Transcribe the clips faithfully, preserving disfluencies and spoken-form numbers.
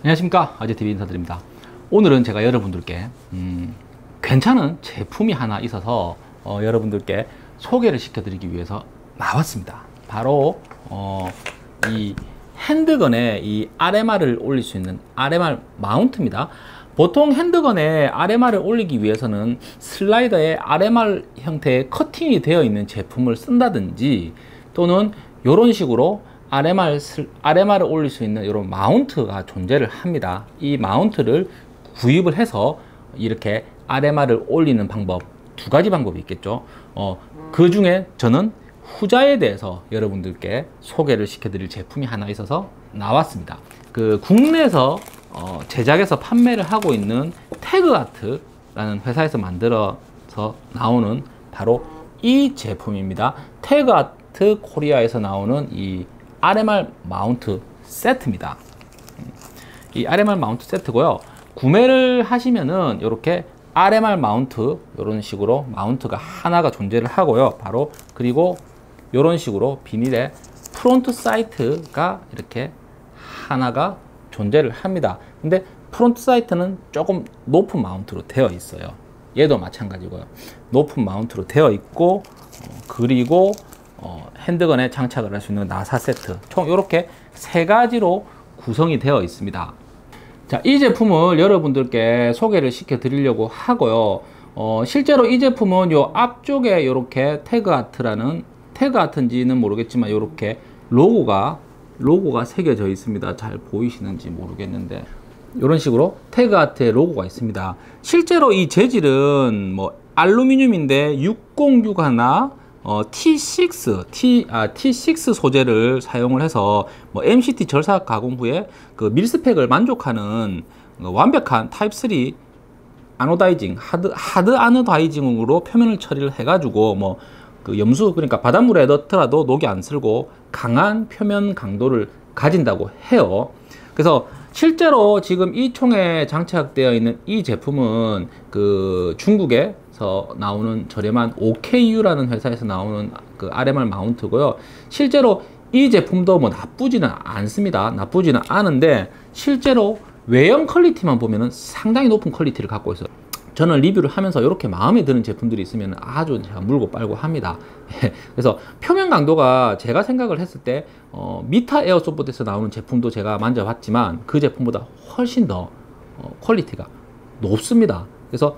안녕하십니까, 아재티비 인사드립니다. 오늘은 제가 여러분들께 음, 괜찮은 제품이 하나 있어서 어, 여러분들께 소개를 시켜드리기 위해서 나왔습니다. 바로 어, 이 핸드건에 이 알엠알을 올릴 수 있는 알엠알 마운트입니다. 보통 핸드건에 알엠알을 올리기 위해서는 슬라이더에 알엠알 형태의 커팅이 되어 있는 제품을 쓴다든지, 또는 이런 식으로 알엠알, 알엠알을 올릴 수 있는 이런 마운트가 존재를 합니다. 이 마운트를 구입을 해서 이렇게 알엠알을 올리는 방법, 두 가지 방법이 있겠죠. 어, 그 중에 저는 후자에 대해서 여러분들께 소개를 시켜드릴 제품이 하나 있어서 나왔습니다. 그 국내에서 어, 제작해서 판매를 하고 있는 태그아트라는 회사에서 만들어서 나오는 바로 이 제품입니다. 태그아트 코리아에서 나오는 이 알엠알 마운트 세트입니다. 이 알엠알 마운트 세트고요. 구매를 하시면은 이렇게 알엠알 마운트, 이런 식으로 마운트가 하나가 존재를 하고요. 바로 그리고 이런 식으로 비닐에 프론트 사이트가 이렇게 하나가 존재를 합니다. 근데 프론트 사이트는 조금 높은 마운트로 되어 있어요. 얘도 마찬가지고요. 높은 마운트로 되어 있고, 어, 그리고 어, 핸드건에 장착을 할 수 있는 나사 세트, 총 이렇게 세 가지로 구성이 되어 있습니다. 자, 이 제품을 여러분들께 소개를 시켜 드리려고 하고요. 어, 실제로 이 제품은 요 앞쪽에 이렇게 태그아트라는, 태그아트인지는 모르겠지만 이렇게 로고가 로고가 새겨져 있습니다. 잘 보이시는지 모르겠는데 이런 식으로 태그아트의 로고가 있습니다. 실제로 이 재질은 뭐 알루미늄인데 육공육일 어, 티 식스, T, 아, 티 식스 소재를 사용을 해서 뭐 엠시티 절삭 가공 후에 그 밀스펙을 만족하는 어, 완벽한 타입 쓰리 아노다이징, 하드, 하드 아노다이징으로 표면을 처리를 해가지고 뭐 그 염수, 그러니까 바닷물에 넣더라도 녹이 안 슬고 강한 표면 강도를 가진다고 해요. 그래서 실제로 지금 이 총에 장착되어 있는 이 제품은 그 중국에서 나오는 저렴한 오케이유라는 회사에서 나오는 그 알엠알 마운트고요. 실제로 이 제품도 뭐 나쁘지는 않습니다. 나쁘지는 않은데 실제로 외형 퀄리티만 보면은 상당히 높은 퀄리티를 갖고 있어요. 저는 리뷰를 하면서 이렇게 마음에 드는 제품들이 있으면 아주 제가 물고 빨고 합니다. 그래서 표면 강도가 제가 생각을 했을 때 어, 미타 에어소프트에서 나오는 제품도 제가 만져봤지만 그 제품보다 훨씬 더 어, 퀄리티가 높습니다. 그래서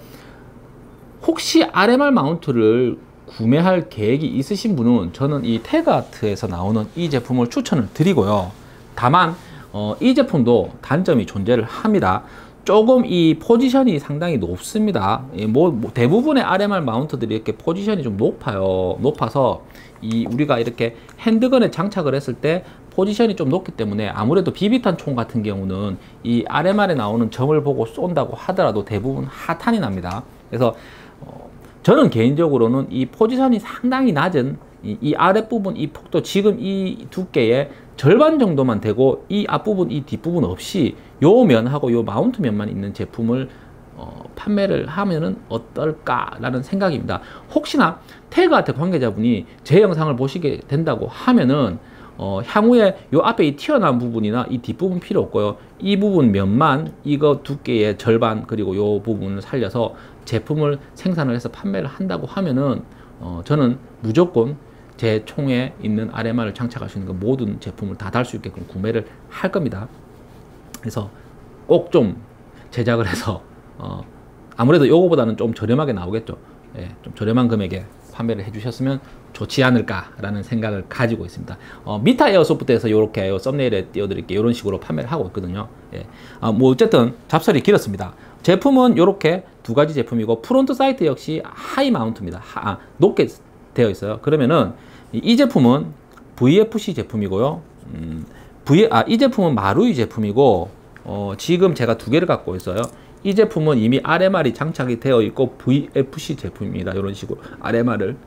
혹시 알엠알 마운트를 구매할 계획이 있으신 분은 저는 이 태그아트에서 나오는 이 제품을 추천을 드리고요. 다만 어, 이 제품도 단점이 존재를 합니다. 조금 이 포지션이 상당히 높습니다. 뭐, 뭐 대부분의 알엠알 마운트들이 이렇게 포지션이 좀 높아요. 높아서 이 우리가 이렇게 핸드건에 장착을 했을 때 포지션이 좀 높기 때문에 아무래도 비비탄 총 같은 경우는 이 알엠알에 나오는 점을 보고 쏜다고 하더라도 대부분 하탄이 납니다. 그래서 어, 저는 개인적으로는 이 포지션이 상당히 낮은 이, 이 아랫부분 이 폭도 지금 이 두께의 절반 정도만 되고 이 앞부분 이 뒷부분 없이 요 면하고 요 마운트 면만 있는 제품을 어, 판매를 하면은 어떨까 라는 생각입니다. 혹시나 태그아트 관계자분이 제 영상을 보시게 된다고 하면은 어, 향후에 요 앞에 이 튀어나온 부분이나 이 뒷부분 필요 없고요. 이 부분 면만 이거 두께의 절반 그리고 요 부분을 살려서 제품을 생산을 해서 판매를 한다고 하면은 어, 저는 무조건 제 총에 있는 알엠알을 장착할 수 있는 그 모든 제품을 다 달 수 있게끔 구매를 할 겁니다. 그래서 꼭 좀 제작을 해서 어, 아무래도 요거보다는 좀 저렴하게 나오겠죠. 예, 좀 저렴한 금액에 판매를 해주셨으면 좋지 않을까라는 생각을 가지고 있습니다. 어, 미타 에어소프트에서 이렇게 썸네일에 띄워드릴게요. 이런 식으로 판매를 하고 있거든요. 예. 아, 뭐 어쨌든 잡설이 길었습니다. 제품은 이렇게 두 가지 제품이고 프론트 사이트 역시 하이 마운트입니다. 하, 아, 높게 되어 있어요. 그러면은 이 제품은 브이에프씨 제품이고요. 음, v, 아, 이 제품은 마루이 제품이고 어, 지금 제가 두 개를 갖고 있어요. 이 제품은 이미 알엠알이 장착이 되어 있고 브이에프씨 제품입니다. 이런 식으로 알엠알을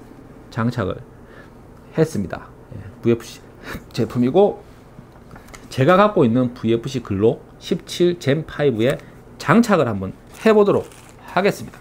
장착을 했습니다. 예, 브이에프씨 제품이고 제가 갖고 있는 브이에프씨 글록 십칠 젠 파이브에 장착을 한번 해보도록 하겠습니다.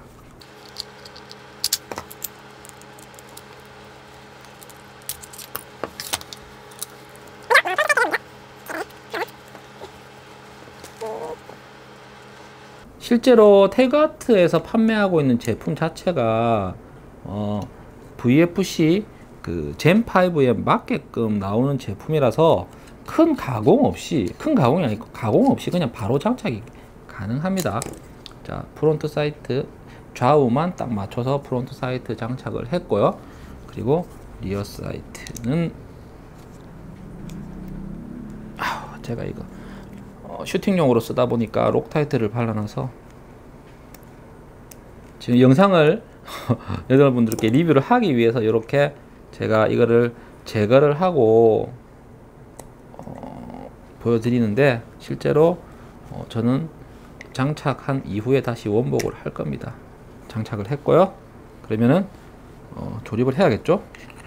실제로 태그아트에서 판매하고 있는 제품 자체가 어, 브이에프씨 그 젠 파이브에 맞게끔 나오는 제품이라서 큰 가공 없이, 큰 가공이 아니고 가공 없이 그냥 바로 장착이 가능합니다. 자, 프론트 사이트 좌우만 딱 맞춰서 프론트 사이트 장착을 했고요. 그리고 리어 사이트는 아, 제가 이거 어, 슈팅용으로 쓰다 보니까 록타이트를 발라놔서 지금 영상을 여러분들께 리뷰를 하기 위해서 이렇게 제가 이거를 제거를 하고 어, 보여드리는데, 실제로 어, 저는 장착한 이후에 다시 원복을 할 겁니다. 장착을 했고요. 그러면은 어, 조립을 해야겠죠.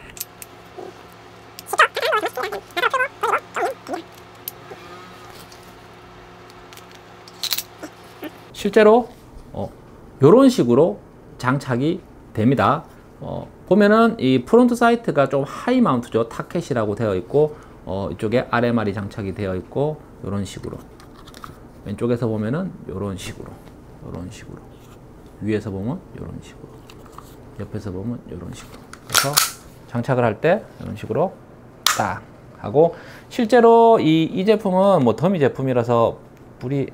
실제로 어, 이런 식으로 장착이 됩니다. 어, 보면은 이 프론트 사이트가 좀 하이 마운트죠. 타켓이라고 되어 있고, 어, 이쪽에 알엠알이 장착이 되어 있고, 이런 식으로 왼쪽에서 보면은 이런 식으로, 이런 식으로, 위에서 보면 이런 식으로, 옆에서 보면 이런 식으로. 그래서 장착을 할 때 이런 식으로 딱 하고, 실제로 이, 이 제품은 뭐 더미 제품이라서 불이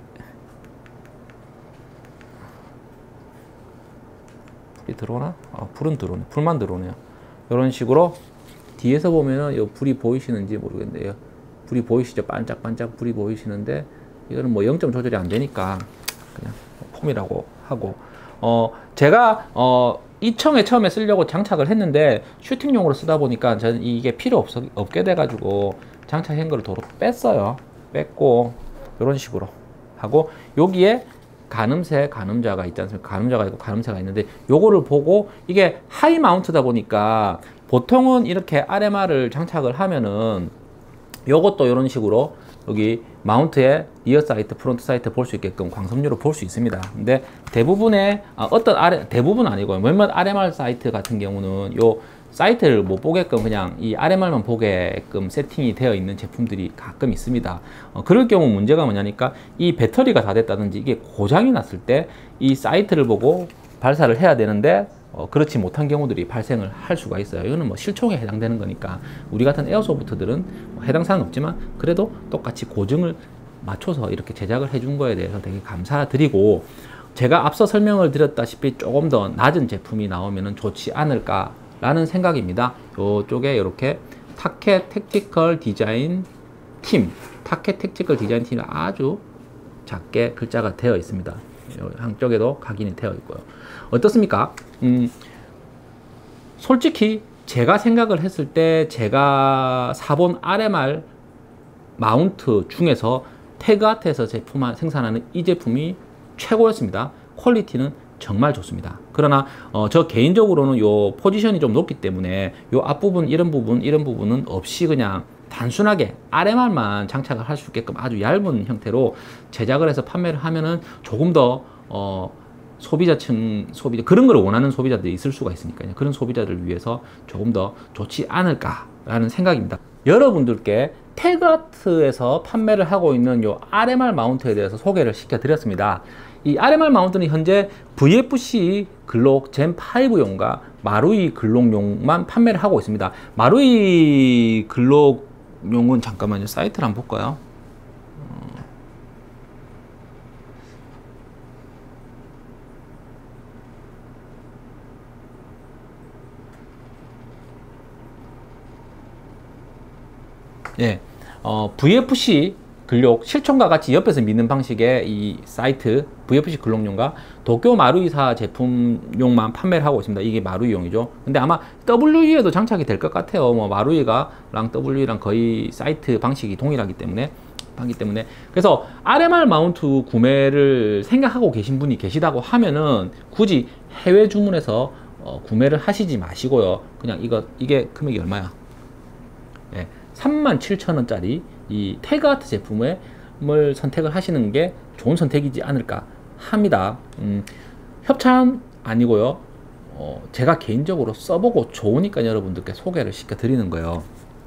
불이 들어오나? 아, 불은 들어오네. 불만 들어오네요. 이런 식으로 뒤에서 보면은 요 불이 보이시는지 모르겠는데요. 불이 보이시죠? 반짝반짝 불이 보이시는데, 이거는 뭐 영 점 조절이 안 되니까 그냥 폼이라고 하고, 어 제가 어 이 청에 처음에 쓰려고 장착을 했는데 슈팅용으로 쓰다 보니까 저는 이게 필요 없, 없게 돼 가지고 장착 행거를 도로 뺐어요. 뺐고 이런 식으로 하고, 여기에 가늠쇠, 가늠자가 있지 않습니까? 가늠자가 있고 가늠쇠가 있는데, 요거를 보고, 이게 하이 마운트다 보니까 보통은 이렇게 알엠알을 장착을 하면은 요것도 이런 식으로 여기 마운트에 리어 사이트, 프론트 사이트 볼 수 있게끔 광섬유로 볼 수 있습니다. 근데 대부분의 아, 어떤 아레, 대부분 아니고요. 몇몇 알엠알 사이트 같은 경우는 요 사이트를 못 보게끔 그냥 이 알엠알만 보게끔 세팅이 되어 있는 제품들이 가끔 있습니다. 어, 그럴 경우 문제가 뭐냐니까, 이 배터리가 다 됐다든지 이게 고장이 났을 때 이 사이트를 보고 발사를 해야 되는데 어, 그렇지 못한 경우들이 발생을 할 수가 있어요. 이거는 뭐 실총에 해당되는 거니까 우리 같은 에어소프트들은 뭐 해당 사항 없지만, 그래도 똑같이 고증을 맞춰서 이렇게 제작을 해준 거에 대해서 되게 감사드리고, 제가 앞서 설명을 드렸다시피 조금 더 낮은 제품이 나오면 좋지 않을까 라는 생각입니다. 이쪽에 이렇게 타켓 택티컬 디자인 팀, 타켓 택티컬 디자인 팀이 아주 작게 글자가 되어 있습니다. 한쪽에도 각인이 되어 있고요. 어떻습니까? 음, 솔직히 제가 생각을 했을 때 제가 사본 알엠알 마운트 중에서 태그아트에서 제품 생산하는 이 제품이 최고였습니다. 퀄리티는 정말 좋습니다. 그러나 어, 저 개인적으로는 요 포지션이 좀 높기 때문에 요 앞부분, 이런 부분, 이런 부분은 없이 그냥 단순하게 알엠알만 장착을 할 수 있게끔 아주 얇은 형태로 제작을 해서 판매를 하면은 조금 더 어, 소비자층, 소비자, 그런 걸 원하는 소비자들이 있을 수가 있으니까요. 그런 소비자들을 위해서 조금 더 좋지 않을까라는 생각입니다. 여러분들께 태그아트에서 판매를 하고 있는 요 알엠알 마운트에 대해서 소개를 시켜드렸습니다. 이 알엠알 마운트는 현재 브이에프씨 글록 젠 파이브용과 마루이 글록용만 판매를 하고 있습니다. 마루이 글록용은 잠깐만요. 사이트를 한번 볼까요? 예, 어, 브이에프씨 글록 실총과 같이 옆에서 미는 방식의 이 사이트 브이에프씨 글록용과 도쿄 마루이사 제품용만 판매를 하고 있습니다. 이게 마루이용이죠. 근데 아마 더블유이에도 장착이 될 것 같아요. 뭐 마루이가랑 더블유이랑 거의 사이트 방식이 동일하기 때문에 하기 때문에 그래서 알엠알 마운트 구매를 생각하고 계신 분이 계시다고 하면은 굳이 해외 주문해서 어, 구매를 하시지 마시고요. 그냥 이거 이게 금액이 얼마야? 예. 삼만 칠천 원짜리 이 태그아트 제품을 선택을 하시는 게 좋은 선택이지 않을까 합니다. 음, 협찬 아니고요. 어, 제가 개인적으로 써보고 좋으니까 여러분들께 소개를 시켜 드리는 거예요.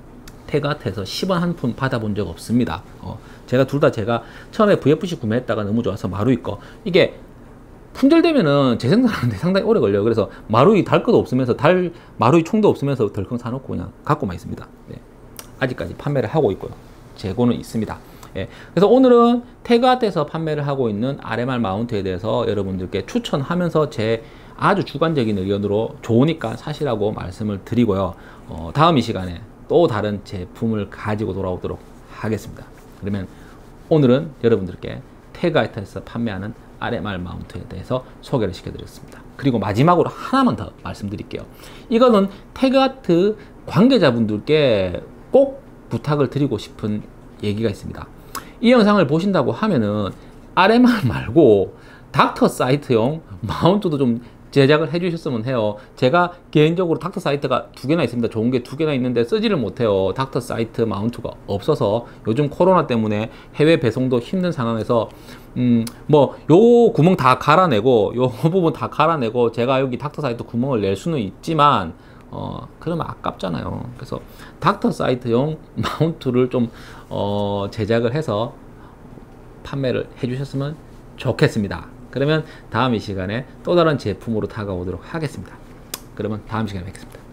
태그아트에서 십 원 한 푼 받아본 적 없습니다. 어, 제가 둘 다 제가 처음에 브이에프씨 구매했다가 너무 좋아서 마루이 거, 이게 품절되면은 재생산하는데 상당히 오래 걸려요. 그래서 마루이 달 것도 없으면서 달 마루이 총도 없으면서 덜컹 사놓고 그냥 갖고만 있습니다. 네. 아직까지 판매를 하고 있고요. 재고는 있습니다. 예. 그래서 오늘은 태그아트에서 판매를 하고 있는 알엠알 마운트에 대해서 여러분들께 추천하면서 제 아주 주관적인 의견으로 좋으니까 사시라고 말씀을 드리고요. 어, 다음 이 시간에 또 다른 제품을 가지고 돌아오도록 하겠습니다. 그러면 오늘은 여러분들께 태그아트에서 판매하는 알엠알 마운트에 대해서 소개를 시켜드렸습니다. 그리고 마지막으로 하나만 더 말씀드릴게요. 이거는 태그아트 관계자분들께 꼭 부탁을 드리고 싶은 얘기가 있습니다. 이 영상을 보신다고 하면은 알엠알 말고 닥터 사이트용 마운트도 좀 제작을 해 주셨으면 해요. 제가 개인적으로 닥터 사이트가 두 개나 있습니다. 좋은 게 두 개나 있는데 쓰지를 못해요. 닥터 사이트 마운트가 없어서 요즘 코로나 때문에 해외 배송도 힘든 상황에서 음 뭐 요 구멍 다 갈아내고 요 부분 다 갈아내고 제가 여기 닥터 사이트 구멍을 낼 수는 있지만 어 그러면 아깝잖아요. 그래서 닥터 사이트용 마운트를 좀 어 제작을 해서 판매를 해 주셨으면 좋겠습니다. 그러면 다음 이 시간에 또 다른 제품으로 다가오도록 하겠습니다. 그러면 다음 시간에 뵙겠습니다.